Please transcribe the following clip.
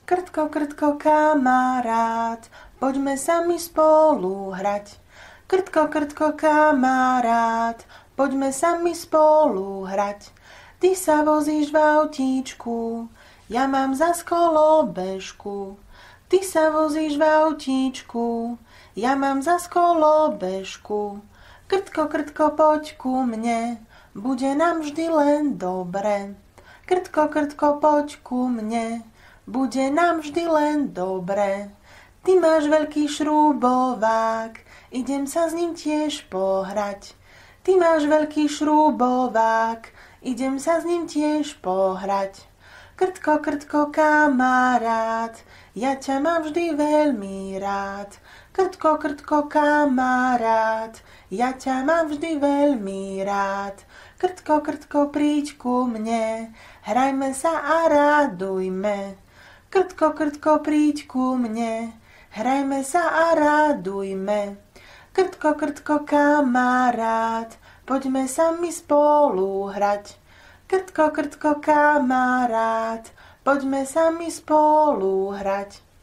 Krtko, krtko, kamarát, poďme sa mi spolu hrať. Krtko, krtko, kamarát, poďme sa mi spolu hrať. Ty sa vozíš v autíčku, ja mám zas kolobežku. Ty sa vozíš v autíčku, ja mám zas kolobežku. Krtko, krtko, poď ku mne, bude nám vždy len dobre. Krtko, krtko, poď ku mne, bude nám vždy len dobre. Ty máš veľký šrúbovák, idem sa s ním tiež pohrať. Ty máš veľký šrúbovák, idem sa s ním tiež pohrať. Krtko, krtko, kamarát, ja ťa mám vždy veľmi rád. Krtko, krtko, kamarát, ja ťa mám vždy veľmi rád. Krtko, krtko, príď ku mne, hrajme sa a radujme. Krtko, krtko, príď ku mne, hrajme sa a radujme. Krtko, krtko, kamarát, poďme sa mi spolu hrať. Krtko, krtko, kamarát, poďme sa mi spolu hrať.